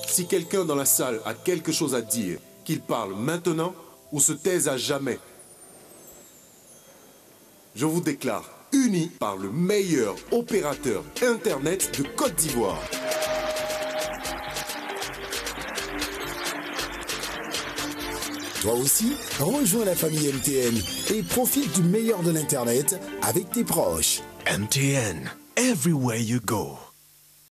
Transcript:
Si quelqu'un dans la salle a quelque chose à dire, qu'il parle maintenant ou se taise à jamais. Je vous déclare unis par le meilleur opérateur Internet de Côte d'Ivoire. Toi aussi, rejoins la famille MTN et profite du meilleur de l'Internet avec tes proches. MTN, everywhere you go.